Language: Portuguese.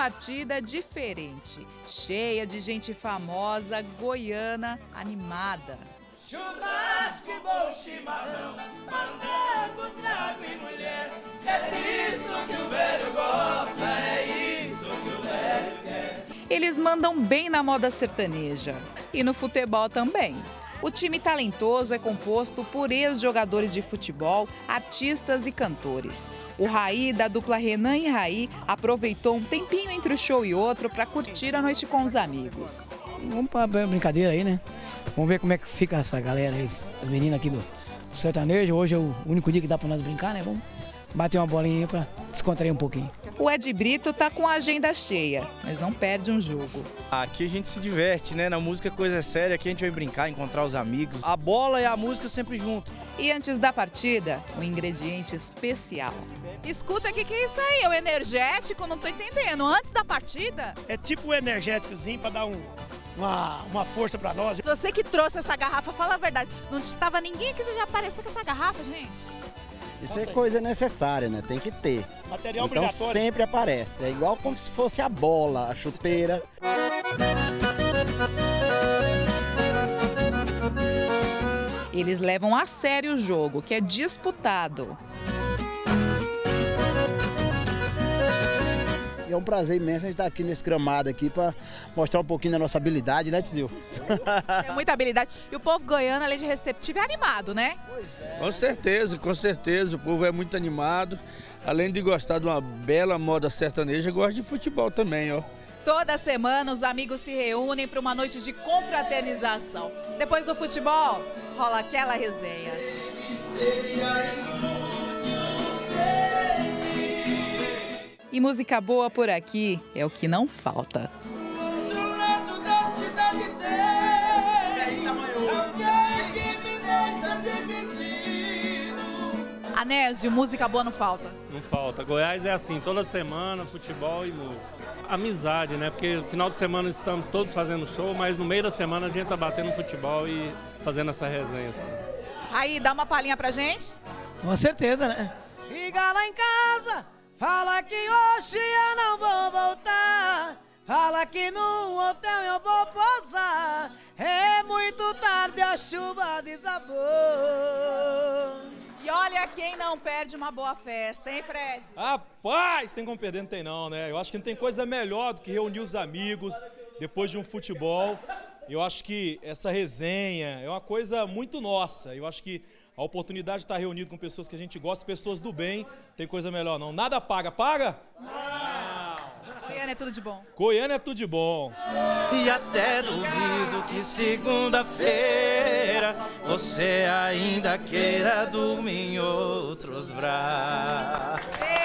partida diferente, cheia de gente famosa, goiana, animada. Churrasco, bom chimarrão, mandrago, trago e mulher. É disso que o velho gosta, é isso que o velho quer. Eles mandam bem na moda sertaneja e no futebol também. O time talentoso é composto por ex-jogadores de futebol, artistas e cantores. O Raí, da dupla Renan e Raí, aproveitou um tempinho entre um show e outro para curtir a noite com os amigos. Vamos para brincadeira aí, né? Vamos ver como é que fica essa galera aí, as meninas aqui do sertanejo. Hoje é o único dia que dá para nós brincar, né? Vamos bater uma bolinha para descontrair um pouquinho. O Ed Brito tá com a agenda cheia, mas não perde um jogo. Aqui a gente se diverte, né? Na música coisa é séria, aqui a gente vai brincar, encontrar os amigos. A bola e a música sempre junto. E antes da partida, um ingrediente especial. Escuta, o que é isso aí? É o energético? Não tô entendendo. Antes da partida? É tipo um energéticozinho para dar uma força para nós. Você que trouxe essa garrafa, fala a verdade. Não estava ninguém aqui, você já apareceu com essa garrafa, gente? Isso é coisa necessária, né? Tem que ter. Material então obrigatório. Sempre aparece. É igual como se fosse a bola, a chuteira. Eles levam a sério o jogo, que é disputado. É um prazer imenso a gente estar aqui nesse gramado aqui para mostrar um pouquinho da nossa habilidade, né, Tizil? É muita habilidade. E o povo goiano, além de receptivo, é animado, né? Com certeza, com certeza. O povo é muito animado. Além de gostar de uma bela moda sertaneja, gosta de futebol também, ó. Toda semana os amigos se reúnem para uma noite de confraternização. Depois do futebol, rola aquela resenha. E música boa por aqui é o que não falta. Anésio, música boa não falta? Não falta. Goiás é assim, toda semana, futebol e música. Amizade, né? Porque no final de semana estamos todos fazendo show, mas no meio da semana a gente tá batendo futebol e fazendo essa resenha assim. Aí, dá uma palhinha pra gente? Com certeza, né? Liga lá em casa, fala que hoje eu não vou voltar. Fala que no hotel eu vou pousar. É muito tarde, a chuva desabou. E olha quem não perde uma boa festa, hein, Fred? Rapaz, tem como perder, não tem não, né? Eu acho que não tem coisa melhor do que reunir os amigos depois de um futebol. Eu acho que essa resenha é uma coisa muito nossa. Eu acho que a oportunidade de estar reunido com pessoas que a gente gosta, pessoas do bem, tem coisa melhor não. Nada paga. Paga? Não. Goiânia é tudo de bom. Goiânia é tudo de bom. E até duvido que segunda-feira você ainda queira dormir em outros braços.